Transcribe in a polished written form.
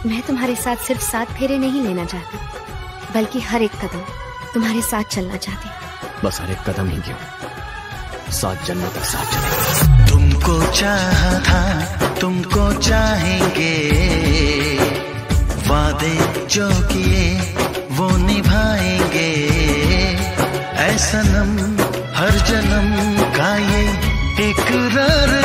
मैं तुम्हारे साथ सिर्फ 7 फेरे नहीं लेना चाहती, बल्कि हर एक कदम तुम्हारे साथ चलना चाहती। बस हर एक कदम ही क्यों, 7 जन्मों तक साथ चले। तुमको चाहा था, तुमको चाहेंगे, वादे जो किए वो निभाएंगे। ऐ सनम हर जन्म का ये इकरार